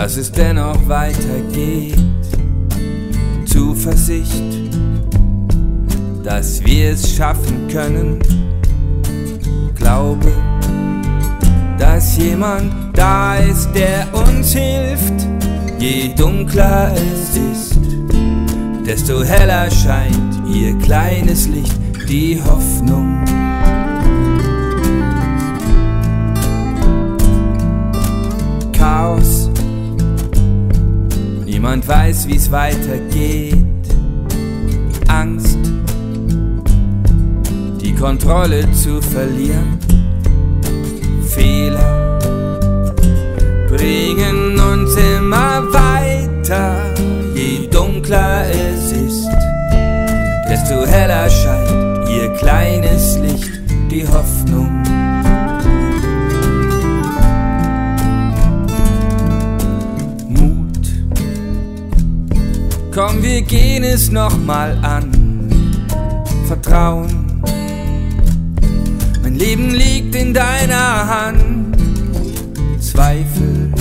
dass es dennoch weitergeht. Zuversicht, dass wir es schaffen können. Glaube, dass jemand da ist, der uns hilft. Je dunkler es ist, desto heller scheint ihr kleines Licht, die Hoffnung. Chaos, niemand weiß, wie's weitergeht. Angst, die Kontrolle zu verlieren. Fehler bringen uns immer weiter. Je dunkler es ist, desto heller scheint ihr kleines Licht, die Hoffnung. Mut, komm, wir gehen es nochmal an. Vertrauen, mein Leben liegt in deiner Hand. Zweifel,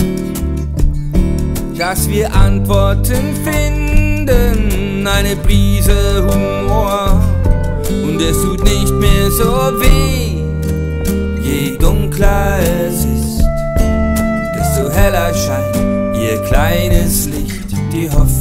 dass wir Antworten finden. Eine Prise Humor und es tut nicht mehr so weh. Je dunkler es ist, desto heller scheint ihr kleines Licht, die Hoffnung.